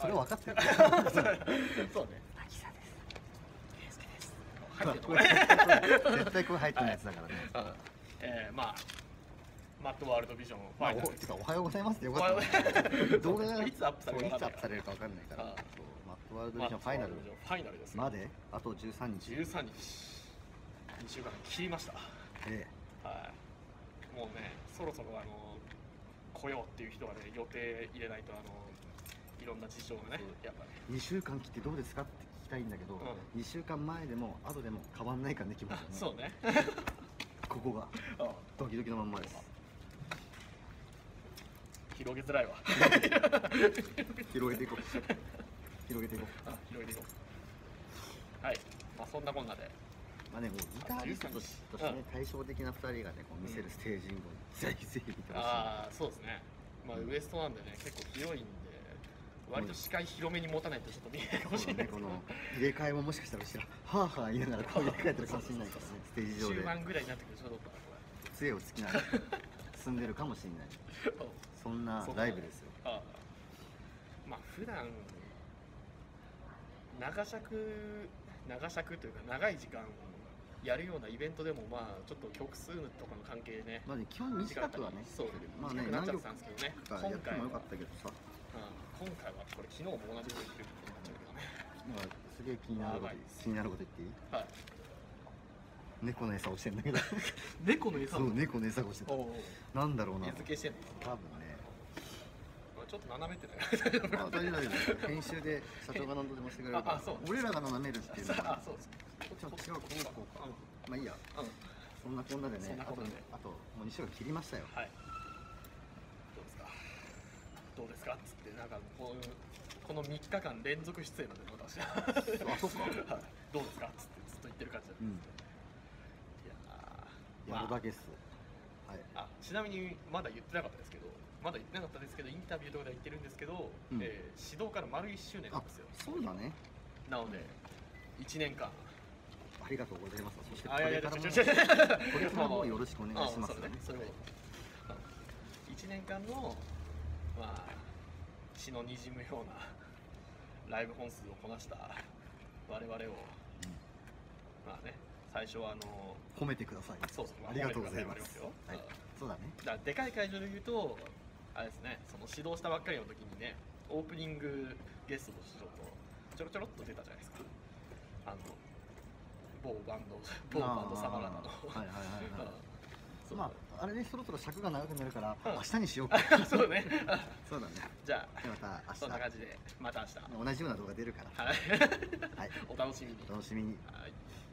それは分かってる。 そうね。 滝沢です。 圭介です。入ってるのこれ絶対これ入ってないやつだからね。 まあマットワールドビジョンファイナル。 てかおはようございますってよかったね。動画がいつアップされるかいつアップされるか分かんないから。そうマットワールドビジョンファイナル。 ファイナルです。 まであと13日。 13日。2週間切りました。 ええ。はい。もうね、そろそろ来ようっていう人はね、予定入れないといろんな事情がね、やっぱね。 2週間切ってどうですかって聞きたいんだけど、2週間前でも後でも変わんないからね、気持ちね。 そうね。 ここがドキドキのまんまです。 広げづらいわ。 広げていこう。広げていこう。 広げていこう。はい。まあそんなこんなで。 まあね、もうギタリストとしてね、対照的な2人がね、こう見せるステージングをぜひぜひ見てほしい。 ああ、そうですね。まあウエストなんでね、結構広いんで、割と視界広めに持たないとちょっと見えないかもしれない。 この入れ替えももしかしたら後ろはぁはぁ言いながらこう入れ替えてるかもしれないからね、ステージ上で。 中盤ぐらいになってくるとちょっと杖をつきながら進んでるかもしれない。そんなライブですよ。 まあ普段長尺というか長い時間やるようなイベントでもまあちょっと曲数とかの関係でね、 まあね、基本短くはね、 そうまあね、 なっちゃったんですけどね、 やってもよかったけどさ、 今回はこれ昨日も同じこと言ってることになっちゃうけどね。 なんかすげえ気になること言っていい？ はい。 猫の餌をしてんだけど。 猫の餌？ そう、猫の餌をしてた。なんだろうな。 餌付けしてんの？ 多分ね。 ちょっと斜めってない。 大丈夫。編集で社長が何度でもしてくれるから。俺らが斜めるっていうのは。そうです。ちょっと違う、こうか。まあいいや。そんなこんなでね、あともう2週間切りましたよ。 はい。どうですかっつってなんかこの3日間連続出演なんで私。あ、そっか。どうですかっつってずっと言ってる感じなんです。いややるだけっす。 はい。ちなみにまだ言ってなかったですけど。インタビューとかで言ってるんですけど、指導から丸1周年なんですよ。 そうだね。 なので1年間ありがとうございます。そしてこれからもよろしくお願いしますね。 それを1年間のまあ血のにじむようなライブ本数をこなした我々をまあね、最初は褒めてください。 そうそう、 ありがとうございます。そうだね。 だからでかい会場で言うとあれですね、その指導したばっかりの時にね、オープニングゲストとしてちょろっと出たじゃないですか。某バンドサマラナの。 まああれね、そろそろ尺が長くなるから明日にしようか。 そうね。 そうだね。 じゃあまた明日。 そんな感じでまた明日同じような動画出るから。 はい。お楽しみに。 お楽しみに。 はい。